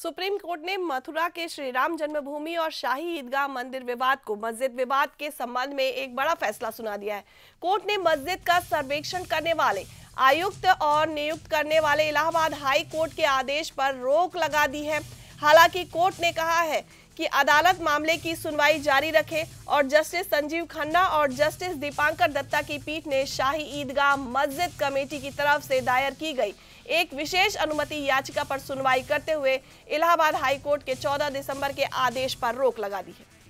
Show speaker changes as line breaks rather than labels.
Supreme court ने मथुरा के श्री राम जन्मभूमि और शाही ईदगाह मंदिर विवाद को मस्जिद विवाद के संबंध में एक बड़ा फैसला सुना दिया है। कोर्ट ने मस्जिद का सर्वेक्षण करने वाले आयुक्त और नियुक्त करने वाले इलाहाबाद हाई कोर्ट के आदेश पर रोक लगा दी है। हालांकि कोर्ट ने कहा है कि अदालत मामले की सुनवाई जारी रखे और जस्टिस संजीव खन्ना और जस्टिस दीपांकर दत्ता की पीठ ने शाही ईदगाह मस्जिद कमेटी की तरफ से दायर की गई एक विशेष अनुमति याचिका पर सुनवाई करते हुए इलाहाबाद हाई कोर्ट के 14 दिसंबर के आदेश पर रोक लगा दी है।